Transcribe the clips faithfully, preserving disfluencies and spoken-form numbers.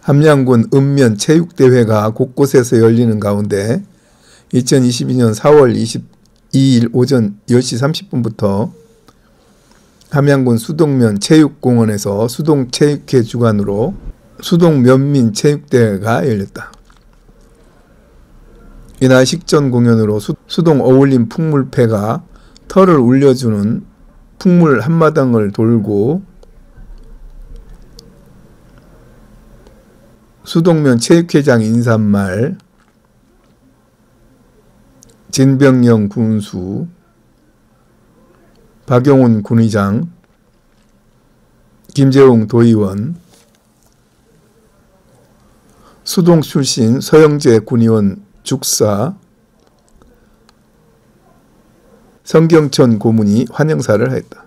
함양군 읍면 체육대회가 곳곳에서 열리는 가운데 이천이십이년 사월 이십이일 오전 열 시 삼십 분부터 함양군 수동면 체육공원에서 수동체육회 주관으로 수동면민체육대회가 열렸다. 이날 식전 공연으로 수, 수동 어울림 풍물패가 털을 울려주는 풍물 한마당을 돌고 수동면 체육회장 인사말, 진병영 군수, 박용훈 군의장, 김재웅 도의원, 수동 출신 서영재 군의원 죽사, 성경천 고문이 환영사를 하였다.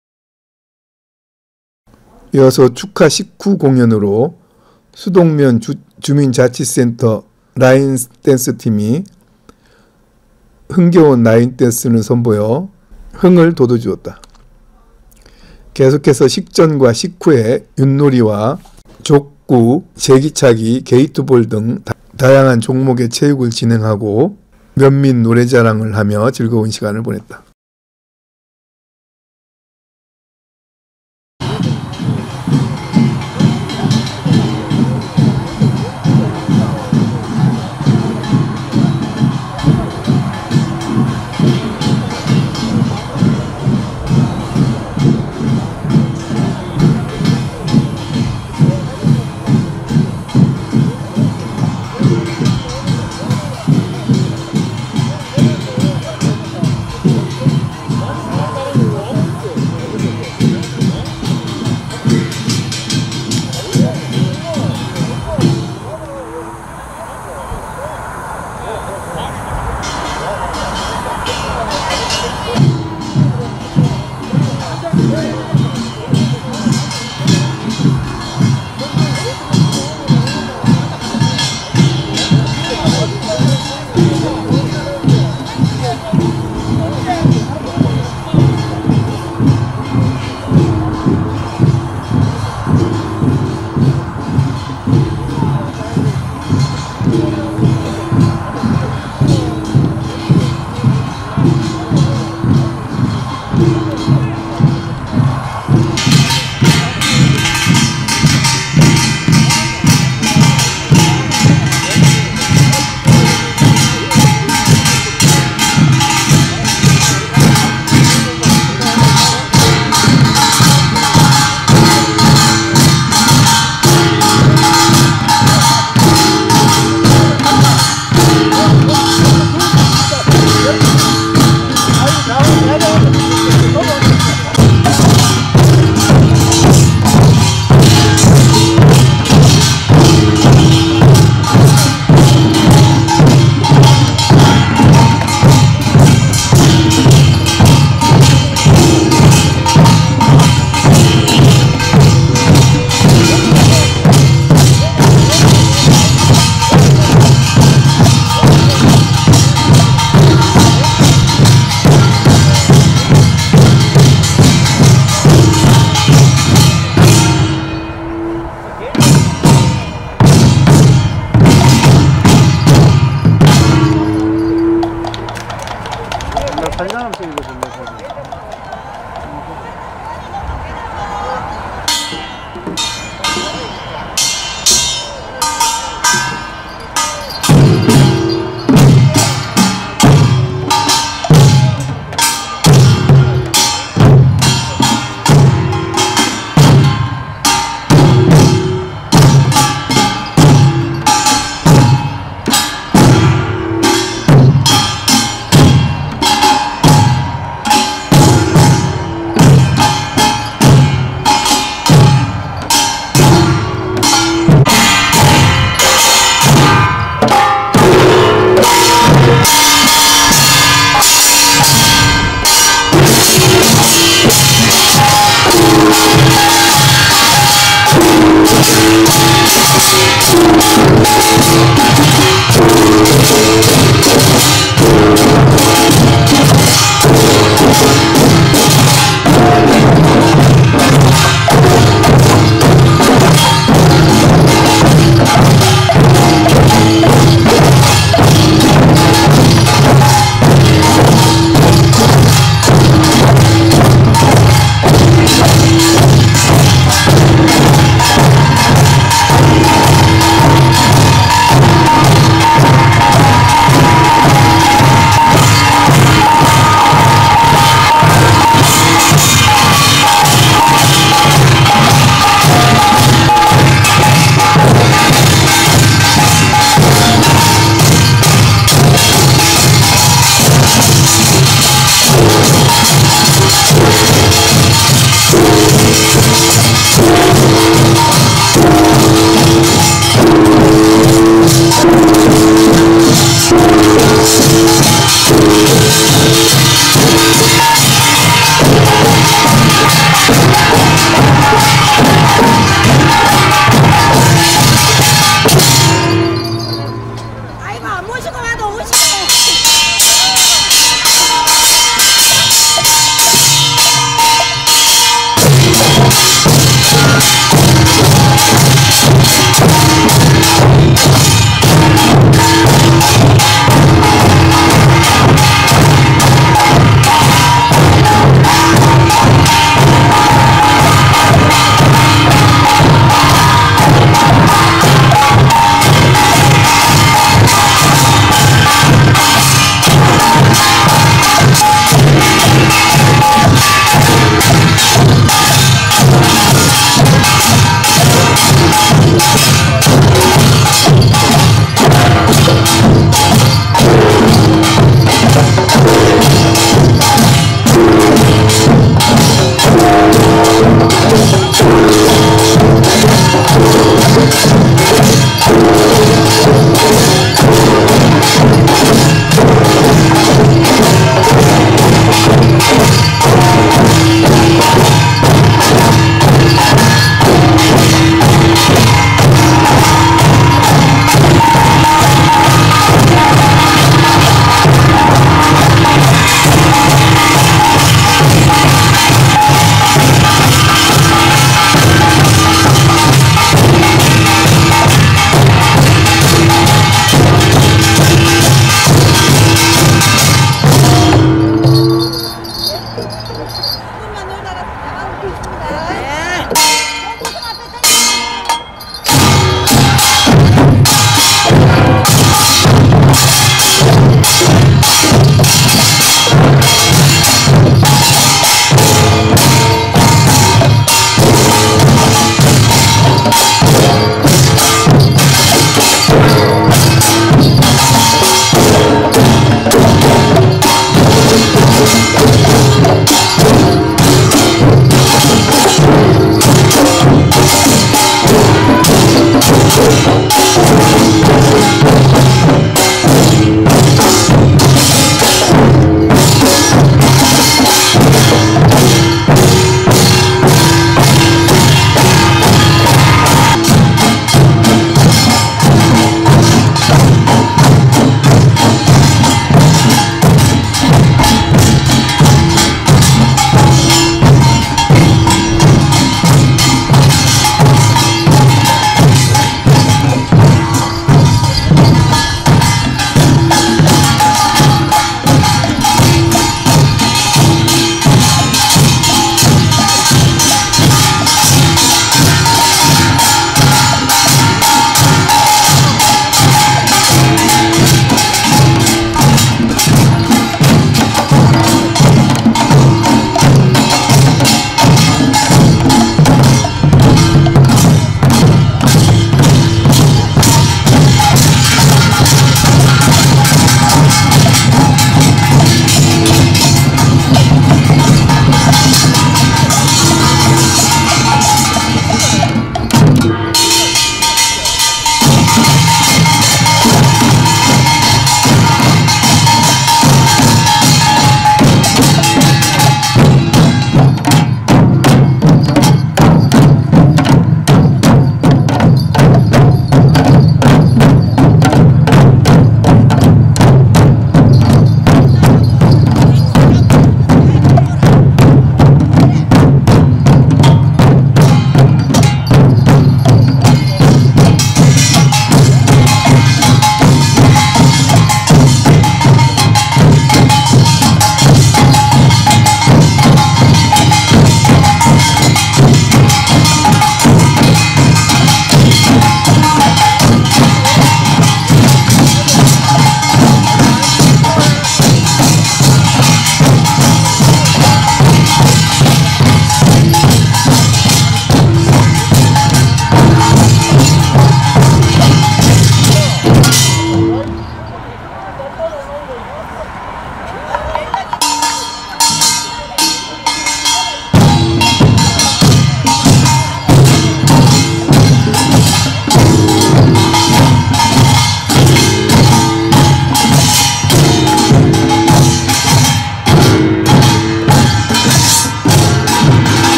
이어서 축하 식후 공연으로 수동면 주, 주민자치센터 라인댄스팀이 흥겨운 라인댄스를 선보여 흥을 돋워주었다. 계속해서 식전과 식후에 윷놀이와 족구, 제기차기, 게이트볼 등 다, 다양한 종목의 체육을 진행하고 면민 노래자랑을 하며 즐거운 시간을 보냈다.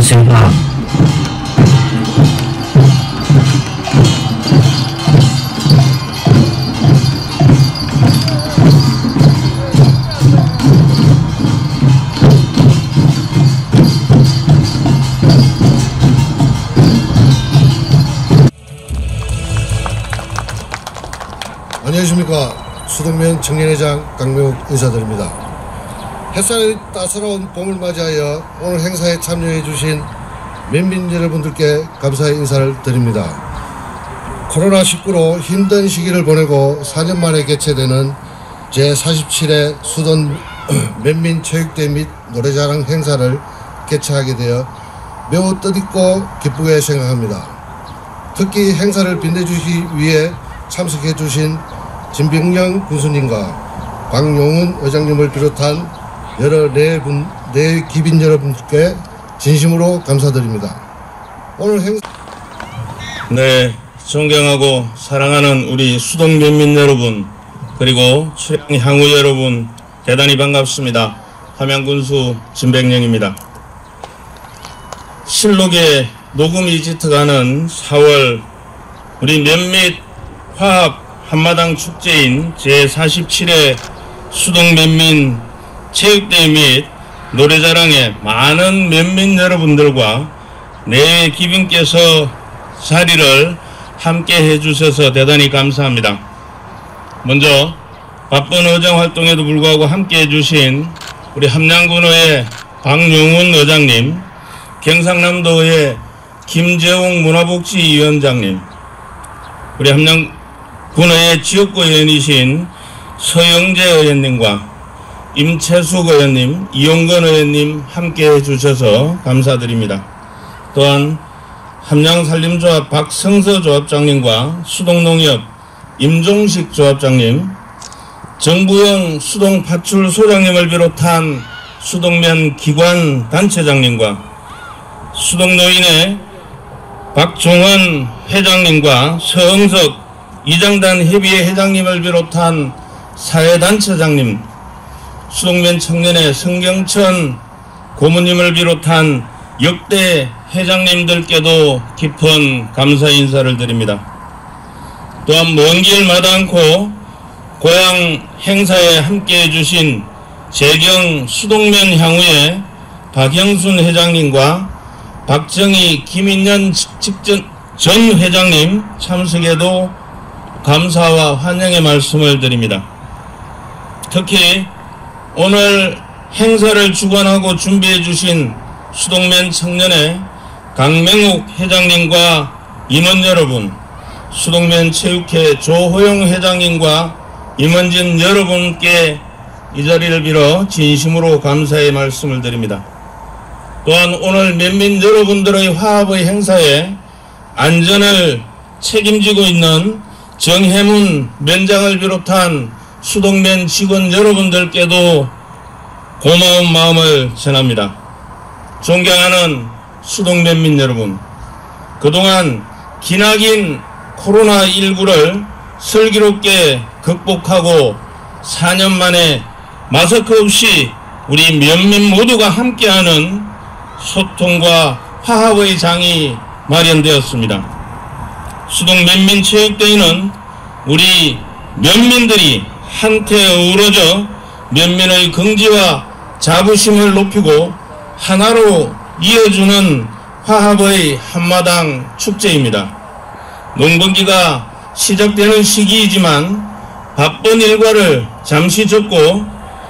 안녕하십니까. 안녕하십니까. 수동면 청년회장 강명욱 인사드립니다. 햇살이 따스러운 봄을 맞이하여 오늘 행사에 참여해 주신 면민 여러분들께 감사의 인사를 드립니다. 코로나 십구로 힘든 시기를 보내고 사 년 만에 개최되는 제사십칠 회 수동 면민 체육대회 및 노래자랑 행사를 개최하게 되어 매우 뜻있고 기쁘게 생각합니다. 특히 행사를 빛내주시기 위해 참석해 주신 진병영 군수님과 박용훈 의장님을 비롯한 여러 네 분, 네 기빈 여러분께 진심으로 감사드립니다. 오늘 행사 네, 존경하고 사랑하는 우리 수동 면민 여러분, 그리고 출향 향후 여러분, 대단히 반갑습니다. 함양군수 진병영입니다. 실록에 녹음이 짙어가는 사월, 우리 면밀 화합 한마당 축제인 제사십칠 회 수동 면민 체육대회 및 노래자랑에 많은 면민 여러분들과 내외 기빈께서 자리를 함께 해주셔서 대단히 감사합니다. 먼저 바쁜 의정 활동에도 불구하고 함께 해주신 우리 함양군의회 박용훈 의장님, 경상남도의회 김재홍 문화복지위원장님, 우리 함양군의회 지역구 의원이신 서영재 의원님과 임채숙 의원님, 이용건 의원님 함께 해주셔서 감사드립니다. 또한 함양산림조합 박성서 조합장님과 수동농협 임종식 조합장님, 정부영 수동파출 소장님을 비롯한 수동면 기관 단체장님과 수동노인의 박종원 회장님과 서흥석 이장단 협의회 회장님을 비롯한 사회단체장님, 수동면 청년의 성경천 고모님을 비롯한 역대 회장님들께도 깊은 감사 인사를 드립니다. 또한 먼 길 마다 않고 고향 행사에 함께해 주신 재경 수동면 향후의 박영순 회장님과 박정희 김인년 직전 전 회장님 참석에도 감사와 환영의 말씀을 드립니다. 특히 오늘 행사를 주관하고 준비해 주신 수동면 청년의 강명욱 회장님과 임원 여러분, 수동면 체육회 조호영 회장님과 임원진 여러분께 이 자리를 빌어 진심으로 감사의 말씀을 드립니다. 또한 오늘 면민 여러분들의 화합의 행사에 안전을 책임지고 있는 정혜문 면장을 비롯한 수동면 직원 여러분들께도 고마운 마음을 전합니다. 존경하는 수동면민 여러분, 그동안 기나긴 코로나 십구를 슬기롭게 극복하고 사 년 만에 마스크 없이 우리 면민 모두가 함께하는 소통과 화합의 장이 마련되었습니다. 수동 면민 체육대회는 우리 면민들이 한테 어우러져 면민의 긍지와 자부심을 높이고 하나로 이어주는 화합의 한마당 축제입니다. 농번기가 시작되는 시기이지만 바쁜 일과를 잠시 접고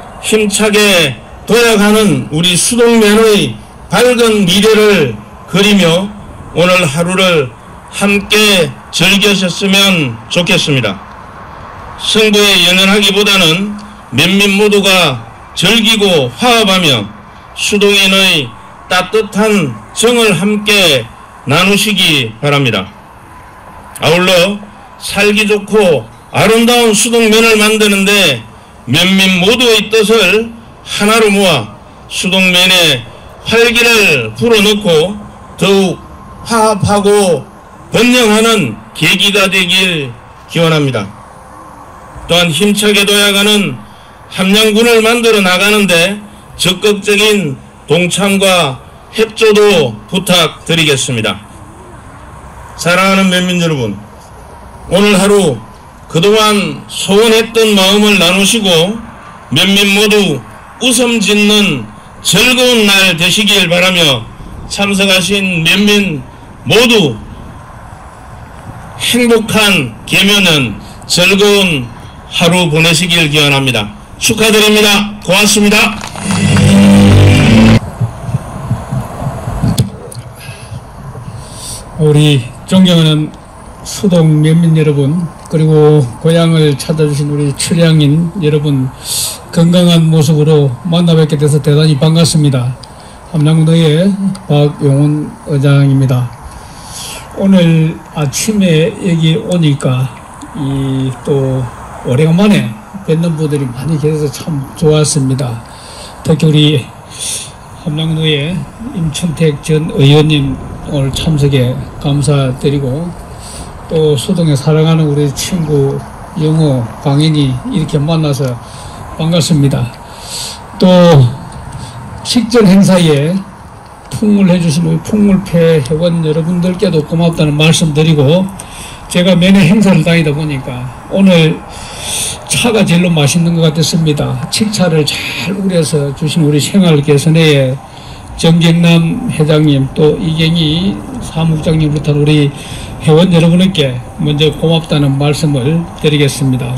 힘차게 도약하는 우리 수동면의 밝은 미래를 그리며 오늘 하루를 함께 즐기셨으면 좋겠습니다. 승부에 연연하기보다는 면민 모두가 즐기고 화합하며 수동인의 따뜻한 정을 함께 나누시기 바랍니다. 아울러 살기 좋고 아름다운 수동면을 만드는데 면민 모두의 뜻을 하나로 모아 수동면에 활기를 불어넣고 더욱 화합하고 번영하는 계기가 되길 기원합니다. 또한 힘차게 도약하는 함양군을 만들어 나가는데 적극적인 동참과 협조도 부탁드리겠습니다. 사랑하는 면민 여러분, 오늘 하루 그동안 소원했던 마음을 나누시고 면민 모두 웃음 짓는 즐거운 날 되시길 바라며 참석하신 면민 모두 행복한 개면은 즐거운 하루 보내시길 기원합니다. 축하드립니다. 고맙습니다. 우리 존경하는 수동 면민 여러분, 그리고 고향을 찾아주신 우리 출향인 여러분, 건강한 모습으로 만나 뵙게 돼서 대단히 반갑습니다. 함양도의 박용훈 의장입니다. 오늘 아침에 여기 오니까 이 또 오래간만에 뵙는 분들이 많이 계셔서 참 좋았습니다. 특히 우리 함양도의 임춘택 전 의원님 오늘 참석에 감사드리고, 또 수동에 사랑하는 우리 친구 영호, 강인이 이렇게 만나서 반갑습니다. 또 식전 행사에 풍물해 주신 우리 풍물패 회원 여러분들께도 고맙다는 말씀 드리고, 제가 매년 행사를 다니다 보니까 오늘 차가 제일로 맛있는 것 같았습니다. 칡차를 잘 우려서 주신 우리 생활개선회의 정경남 회장님, 또 이경희 사무국장님부터 우리 회원 여러분께 먼저 고맙다는 말씀을 드리겠습니다.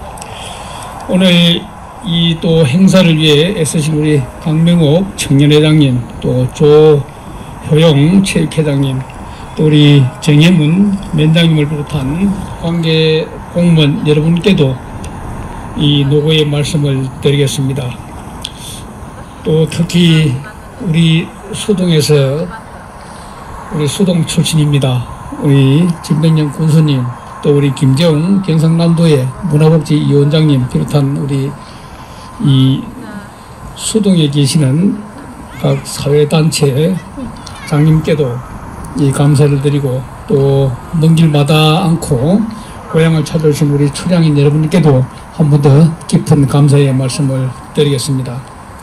오늘 이 또 행사를 위해 애쓰신 우리 강명옥 청년회장님, 또 조효영 체육회장님, 또 우리 정혜문 면장님을 비롯한 관계 공무원 여러분께도 이 노고의 말씀을 드리겠습니다. 또 특히 우리 수동에서 우리 수동 출신입니다. 우리 진백년 군수님, 또 우리 김재웅 경상남도의 문화복지위원장님 비롯한 우리 이 수동에 계시는 각 사회단체 장님께도 이 감사를 드리고, 또 먼 길마다 않고 고향을 찾아오신 우리 출향인 여러분께도 한 번 더 깊은 감사의 말씀을 드리겠습니다.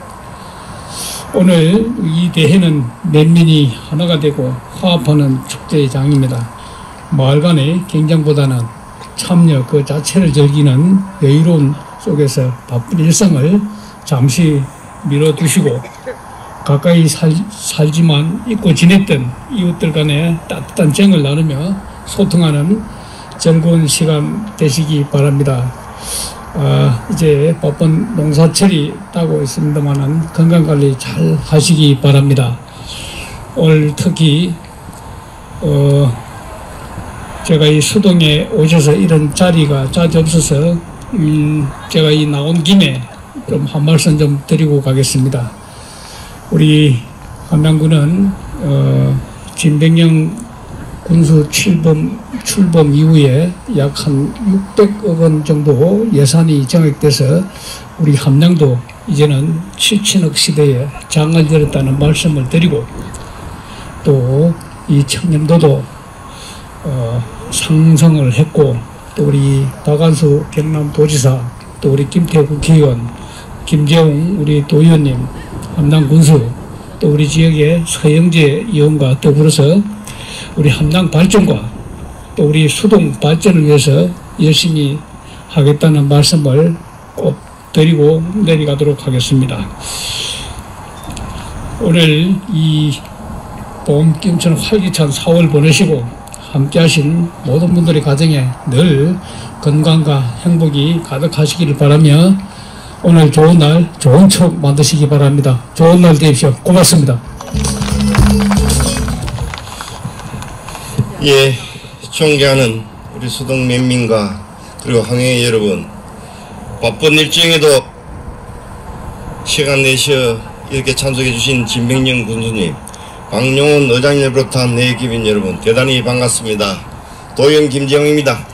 오늘 이 대회는 면민이 하나가 되고 화합하는 축제의 장입니다. 마을 간의 경쟁보다는 참여 그 자체를 즐기는 여유로운 속에서 바쁜 일상을 잠시 미뤄두시고, 가까이 살, 살지만 잊고 지냈던 이웃들 간의 따뜻한 정을 나누며 소통하는 즐거운 시간 되시기 바랍니다. 아, 이제 바쁜 농사철이 따고 있습니다만은 건강관리 잘 하시기 바랍니다. 오늘 특히 어, 제가 이 수동에 오셔서 이런 자리가 자주 없어서 음, 제가 이 나온 김에 좀 한 말씀 좀 드리고 가겠습니다. 우리 함양군은 어, 진백령 군수 출범, 출범 이후에 약 한 육백억 원 정도 예산이 정액돼서 우리 함양도 이제는 칠천억 시대에 장을 들었다는 말씀을 드리고, 또 이 청년도도 어, 상승을 했고, 또 우리 박한수 경남도지사, 또 우리 김태우 국회의원, 김재웅 우리 도의원님, 함양군수, 또 우리 지역의 서영재 의원과 더불어서 우리 함양 발전과 또 우리 수동 발전을 위해서 열심히 하겠다는 말씀을 꼭 드리고 내려가도록 하겠습니다. 오늘 이 봄김처럼 활기찬 사월 보내시고 함께 하신 모든 분들의 가정에 늘 건강과 행복이 가득하시기를 바라며 오늘 좋은 날, 좋은 추억 만드시기 바랍니다. 좋은 날 되십시오. 고맙습니다. 예, 존경하는 우리 수동 면민과 그리고 항해 여러분, 바쁜 일정에도 시간 내셔 이렇게 참석해 주신 진백령 군수님, 박용훈 의장님을 비롯한 내 기빈 여러분 대단히 반갑습니다. 도영 김재웅입니다.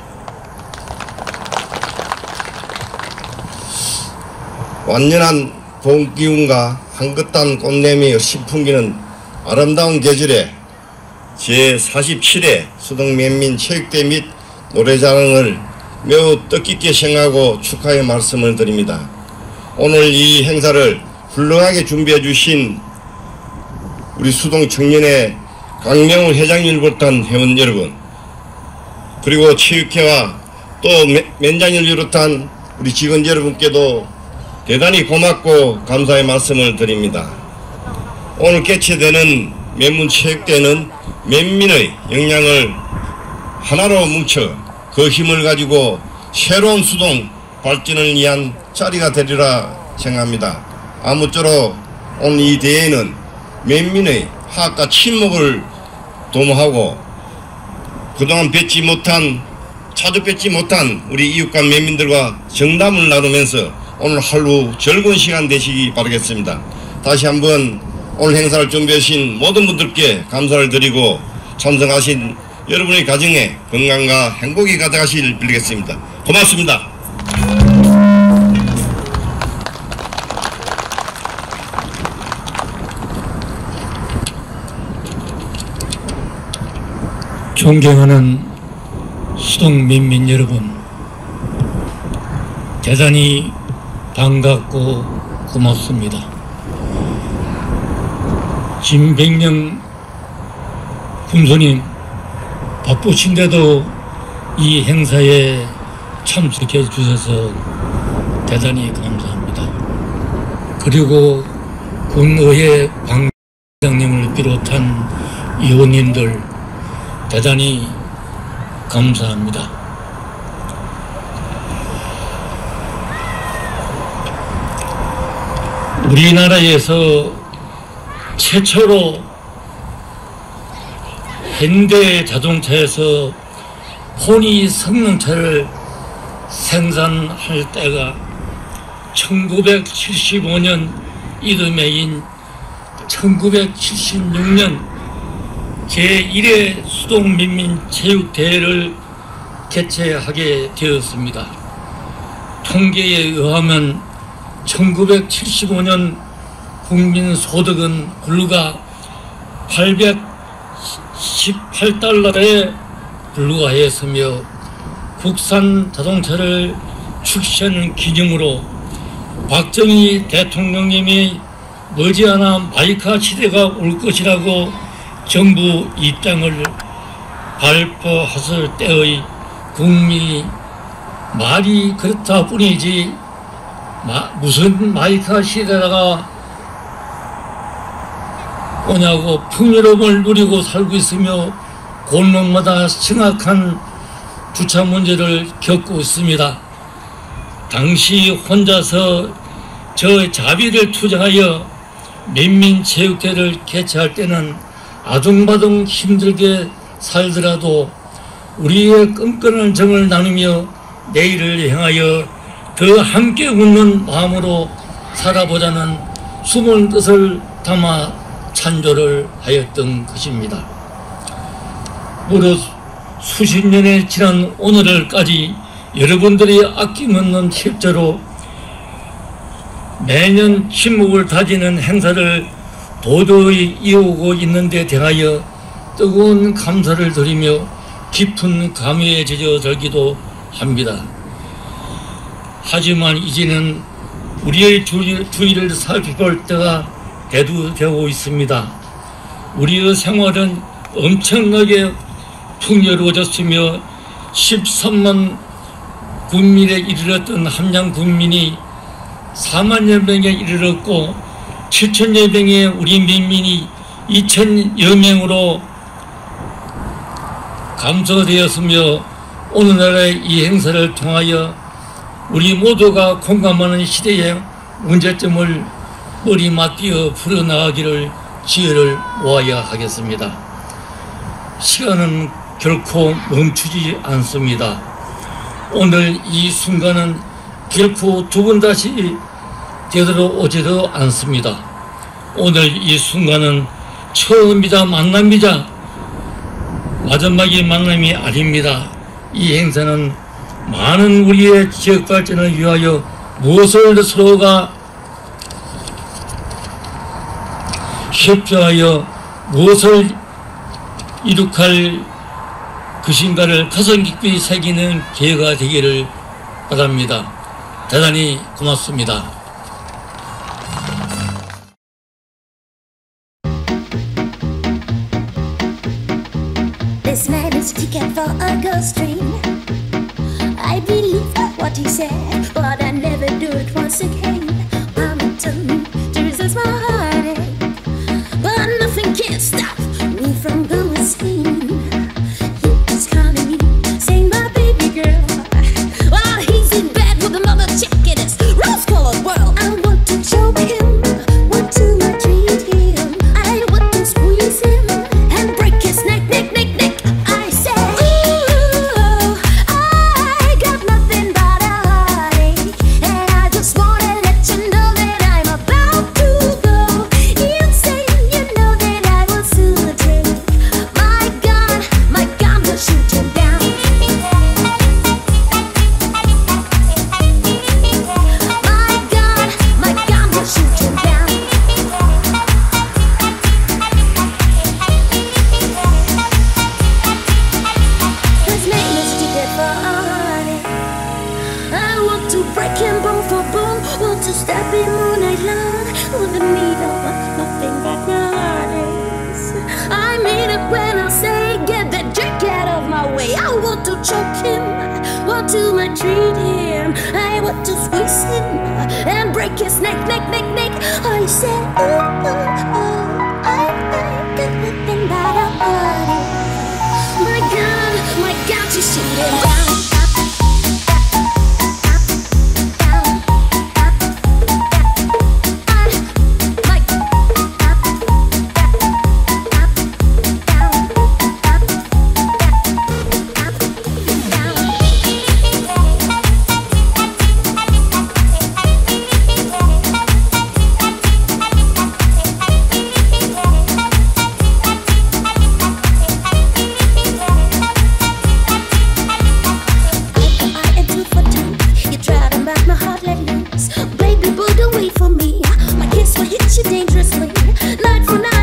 완연한 봄 기운과 향긋한 꽃내미 신풍기는 아름다운 계절에 제사십칠 회 수동면민 체육대 및 노래자랑을 매우 뜻깊게 생각하고 축하의 말씀을 드립니다. 오늘 이 행사를 훌륭하게 준비해 주신 우리 수동 청년회 강명훈 회장님을 비롯한 회원 여러분, 그리고 체육회와 또 면장을 비롯한 우리 직원 여러분께도 대단히 고맙고 감사의 말씀을 드립니다. 오늘 개최되는 면문체육대회는 면민의 역량을 하나로 뭉쳐 그 힘을 가지고 새로운 수동 발전을 위한 자리가 되리라 생각합니다. 아무쪼록 오늘 이 대회는 면민의 화합과 친목을 도모하고 그동안 뵙지 못한 자주 뵙지 못한 우리 이웃과 면민들과 정담을 나누면서 오늘 하루 즐거운 시간 되시기 바라겠습니다. 다시 한번 오늘 행사를 준비해 주신 모든 분들께 감사를 드리고 참석하신 여러분의 가정에 건강과 행복이 가득하시길 빌겠습니다. 고맙습니다. 존경하는 수동민민 여러분, 대단히 반갑고 고맙습니다. 진백령 군수님, 바쁘신데도 이 행사에 참석해 주셔서 대단히 감사합니다. 그리고 군의회 방 회장님을 비롯한 의원님들 대단히 감사합니다. 우리나라에서 최초로 현대 자동차에서 혼이 성능차를 생산할 때가 천구백칠십오 년 이듬해인 천구백칠십육 년 제일 회 수동민민체육대회를 개최하게 되었습니다. 통계에 의하면 천구백칠십오 년 국민소득은 불과 팔백십팔 달러에 불과했으며 국산 자동차를 출시한 기념으로 박정희 대통령님이 머지않아 마이카 시대가 올 것이라고 정부 입장을 발표했을 때의 국민이 말이 그렇다 뿐이지 마, 무슨 마이카 시대가 오냐고 풍요로움을 누리고 살고 있으며 곳곳마다 심각한 주차 문제를 겪고 있습니다. 당시 혼자서 저 자비를 투자하여 면민체육대회를 개최할 때는 아둥바둥 힘들게 살더라도 우리의 끈끈한 정을 나누며 내일을 향하여 더 함께 웃는 마음으로 살아보자는 숨은 뜻을 담아 찬조를 하였던 것입니다. 무릇 수십 년의 지난 오늘까지 여러분들이 아낌없는 협조로 매년 친목을 다지는 행사를 도저히 이어오고 있는 데 대하여 뜨거운 감사를 드리며 깊은 감회에 젖어들기도 합니다. 하지만 이제는 우리의 주위를 살펴볼 때가 대두되고 있습니다. 우리의 생활은 엄청나게 풍요로워졌으며 십삼만 군민에 이르렀던 함양 군민이 사만여 명에 이르렀고 칠천여 명의 우리 민민이 이천여 명으로 감소되었으며 오늘날의 이 행사를 통하여 우리 모두가 공감하는 시대의 문제점을 머리맡띄어 풀어나가기를 지혜를 모아야 하겠습니다. 시간은 결코 멈추지 않습니다. 오늘 이 순간은 결코 두 번 다시 되돌아오지도 않습니다. 오늘 이 순간은 처음이자 만남이자 마지막의 만남이 아닙니다. 이 행사는 많은 우리의 지역 발전을 위하여 무엇을 서로가 협조하여 무엇을 이룩할 것인가를 가슴 깊이 새기는 기회가 되기를 바랍니다. 대단히 고맙습니다. This man is a ticket for a ghost train. I believe what he said, but I never do it once again. Mama told me to resist my heartache, but nothing can stop me from going insane. He was calling me, saying my baby girl, while he's in bed with another chick in his rose-colored world. I want to choke him, want to maltreat him, I want to squeeze him and break his neck, neck, neck, neck. I said, ooh, I got nothing but a heartache, and I just wanna let you know that I'm about to go insane. You know that I will soon take my gun, my gun will shoot him down. My gun, my gun will shoot him down. His name is Ticket for a heartache. I want to break him bone for bone, want to stab him all night long with a needle, nothing but heartaches. I mean it when I say get that jerk out of my way. I want to choke him, want to maltreat him, I want to squeeze him and break his neck, neck, neck, neck. I said, ooh, ooh, ooh, I, I got nothing but a heartache. My God, my God, to shoot him down. Baby, boy, don't wait for me. My kiss will hit you dangerously. Night for night.